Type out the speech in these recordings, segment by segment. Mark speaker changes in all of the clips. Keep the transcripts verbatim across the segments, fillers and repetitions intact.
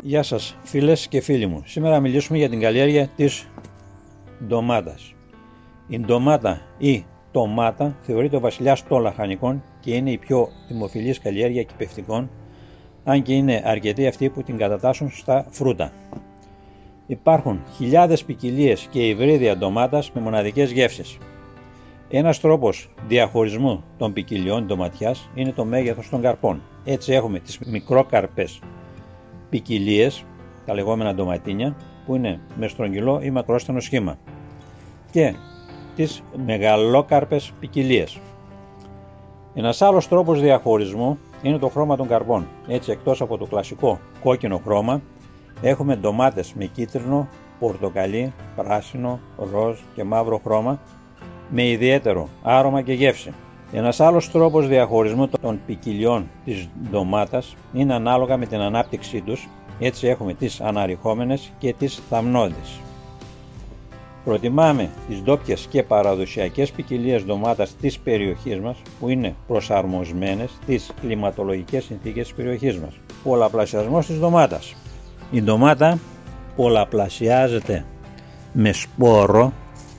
Speaker 1: Γεια σας φίλες και φίλοι μου. Σήμερα μιλήσουμε για την καλλιέργεια της ντομάτας. Η ντομάτα ή τομάτα θεωρείται ο βασιλιάς των λαχανικών και είναι η πιο δημοφιλής καλλιέργεια κυπευτικών, αν και είναι αρκετοί αυτοί που την κατατάσσουν στα φρούτα. Υπάρχουν χιλιάδες ποικιλίες και υβρίδια ντομάτας με μοναδικές γεύσεις. Ένας τρόπος διαχωρισμού των ποικιλιών ντοματιάς είναι το μέγεθος των καρπών. Έτσι έχουμε τις μικρόκαρπες ποικιλίες, τα λεγόμενα ντοματίνια, που είναι με στρογγυλό ή μακρόστενο σχήμα, και τις μεγαλόκαρπες ποικιλίες. Ένας άλλος τρόπος διαχωρισμού είναι το χρώμα των καρπών. Έτσι, εκτός από το κλασικό κόκκινο χρώμα, έχουμε ντομάτες με κίτρινο, πορτοκαλί, πράσινο, ροζ και μαύρο χρώμα με ιδιαίτερο άρωμα και γεύση. Ένας άλλος τρόπος διαχωρισμού των ποικιλιών της ντομάτας είναι ανάλογα με την ανάπτυξή τους. Έτσι έχουμε τις αναρριχόμενες και τις θαμνώδεις. Προτιμάμε τις ντόπιες και παραδοσιακές ποικιλίες ντομάτας της περιοχής μας, που είναι προσαρμοσμένες στις κλιματολογικές συνθήκες της περιοχής μας. Πολλαπλασιασμός της ντομάτας. Η ντομάτα πολλαπλασιάζεται με σπόρο.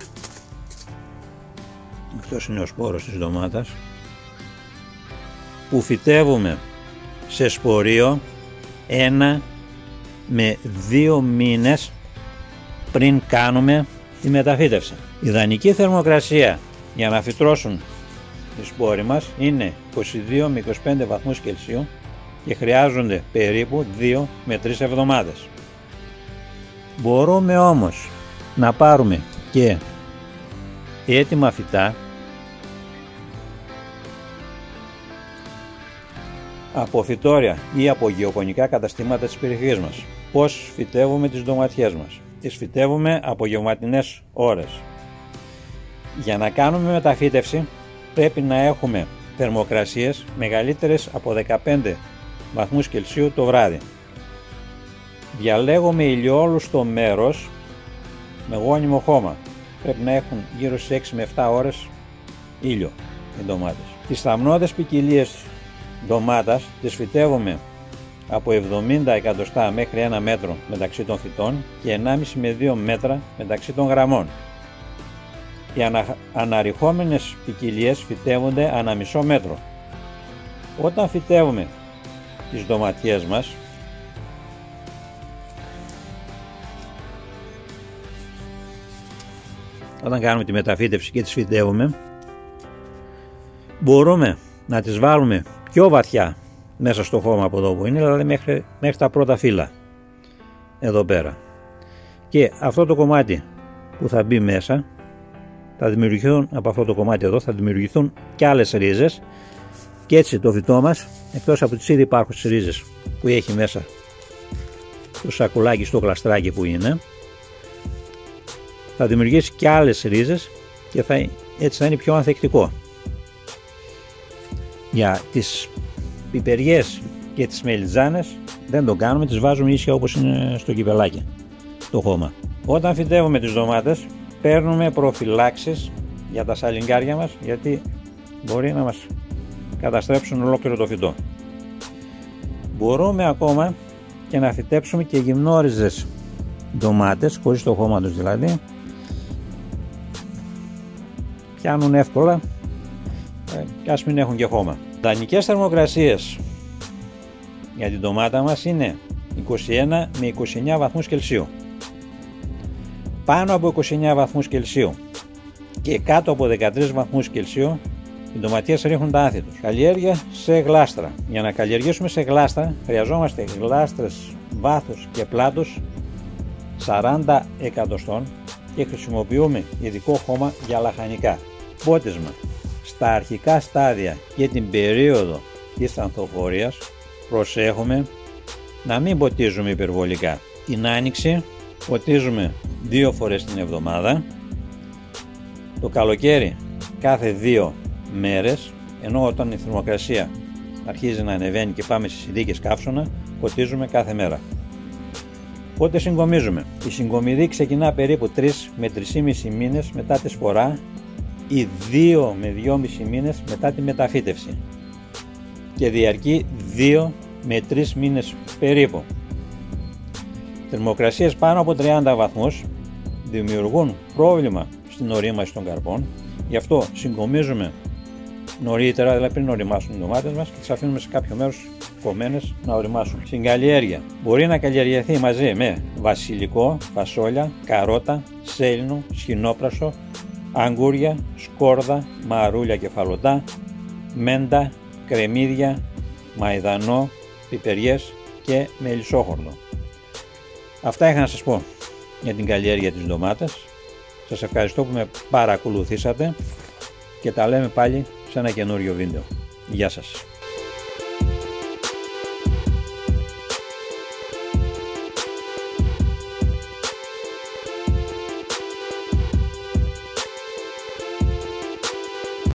Speaker 1: Αυτός είναι ο σπόρος της ντομάτας, που φυτεύουμε σε σπορείο ένα με δύο μήνες πριν κάνουμε τη μεταφύτευση. Η ιδανική θερμοκρασία για να φυτρώσουν οι σπόροι μας είναι είκοσι δύο με είκοσι πέντε βαθμούς Κελσίου και χρειάζονται περίπου δύο με τρεις εβδομάδες. Μπορούμε όμως να πάρουμε και έτοιμα φυτά από φυτόρια ή από γεωπονικά καταστήματα της περιοχής μας. Πώς φυτεύουμε τις ντοματιές μας? Τις φυτεύουμε από γευματινές ώρες. Για να κάνουμε μεταφύτευση πρέπει να έχουμε θερμοκρασίες μεγαλύτερες από δεκαπέντε βαθμούς Κελσίου το βράδυ. Διαλέγουμε ηλιόλουστο μέρος με γόνιμο χώμα. Πρέπει να έχουν γύρω στις έξι με επτά ώρες ήλιο οι ντομάτες. Τις θαμνώδες ποικιλίες ντομάτας τις φυτεύουμε από εβδομήντα εκατοστά μέχρι ένα μέτρο μεταξύ των φυτών και ενάμιση με δύο μέτρα μεταξύ των γραμμών. Οι ανα... αναρριχόμενες ποικιλίες φυτεύονται ανά μισό μέτρο. Όταν φυτεύουμε τις ντοματιές μας, όταν κάνουμε τη μεταφύτευση και τις φυτεύουμε, μπορούμε να τις βάλουμε πιο βαθιά μέσα στο χώμα από εδώ που είναι, δηλαδή μέχρι, μέχρι τα πρώτα φύλλα εδώ πέρα, και αυτό το κομμάτι που θα μπει μέσα, θα δημιουργηθούν από αυτό το κομμάτι εδώ θα δημιουργηθούν και άλλες ρίζες, και έτσι το φυτό μας, εκτός από τις ήδη υπάρχουσες ρίζες που έχει μέσα το σακουλάκι, στο γλαστράκι που είναι, θα δημιουργήσει και άλλες ρίζες και θα, έτσι θα είναι πιο ανθεκτικό. Για τις πιπεριές και τις μελιτζάνες δεν το κάνουμε, τις βάζουμε ίσια όπως είναι στο κυπελάκι το χώμα. Όταν φυτεύουμε τις ντομάτες παίρνουμε προφυλάξεις για τα σαλιγκάρια μας, γιατί μπορεί να μας καταστρέψουν ολόκληρο το φυτό. Μπορούμε ακόμα και να φυτέψουμε και γυμνόριζες ντομάτες, χωρίς το χώμα τους δηλαδή. Πιάνουν εύκολα και ας μην έχουν και χώμα. Ιδανικές θερμοκρασίες για την ντομάτα μας είναι είκοσι ένα με είκοσι εννέα βαθμούς Κελσίου. Πάνω από είκοσι εννέα βαθμούς Κελσίου και κάτω από δεκατρείς βαθμούς Κελσίου οι ντοματιές ρίχνουν τα άνθη τους. Καλλιέργεια σε γλάστρα. Για να καλλιεργήσουμε σε γλάστρα χρειαζόμαστε γλάστρες βάθους και πλάτους σαράντα εκατοστών και χρησιμοποιούμε ειδικό χώμα για λαχανικά. Πότισμα. Στα αρχικά στάδια και την περίοδο της ανθοφορίας προσέχουμε να μην ποτίζουμε υπερβολικά. Την άνοιξη ποτίζουμε δύο φορές την εβδομάδα, το καλοκαίρι κάθε δύο μέρες, ενώ όταν η θερμοκρασία αρχίζει να ανεβαίνει και πάμε σε συνθήκες καύσωνα, ποτίζουμε κάθε μέρα. Πότε συγκομίζουμε? Η συγκομιδή ξεκινά περίπου τρεις με τρεις και μισό μήνες μετά τη σφορά ή δύο με δυόμισι μήνες μετά τη μεταφύτευση και διαρκεί δύο με τρεις μήνες περίπου. Θερμοκρασίες πάνω από τριάντα βαθμούς δημιουργούν πρόβλημα στην ορίμαση των καρπών. Γι' αυτό συγκομίζουμε νωρίτερα, δηλαδή πριν οριμάσουν οι ντομάτες μας, και τις αφήνουμε σε κάποιο μέρος κομμένες να οριμάσουν. Στην καλλιέργεια μπορεί να καλλιεργηθεί μαζί με βασιλικό, φασόλια, καρότα, σέλινο, σχοινόπρασο, αγκούρια, σκόρδα, μαρούλια κεφαλωτά, μέντα, κρεμμύδια, μαϊδανό, πιπεριές και μελισσόχορδο. Αυτά είχα να σας πω για την καλλιέργεια της ντομάτας. Σας ευχαριστώ που με παρακολουθήσατε και τα λέμε πάλι σε ένα καινούριο βίντεο. Γεια σας.